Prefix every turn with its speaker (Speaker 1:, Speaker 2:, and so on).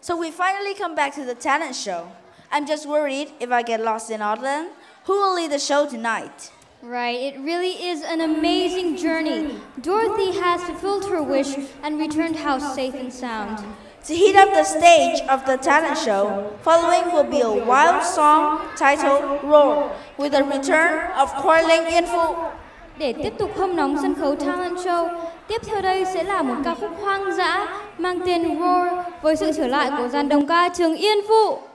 Speaker 1: So we finally come back to the talent show. I'm just worried if I get lost in Auckland, who will lead the show tonight?
Speaker 2: Right, it really is an amazing journey. Dorothy has fulfilled her wish and returned house safe and sound.
Speaker 1: To heat up the stage of the talent show, following will be a wild song titled Roar, with the return of Khoai Yên Phụ.
Speaker 2: Để tiếp tục hâm nóng sân khấu talent show, tiếp theo đây sẽ là một ca khúc hoang dã mang tên Roar với sự trở lại của dàn đồng ca Trường Yên Phụ.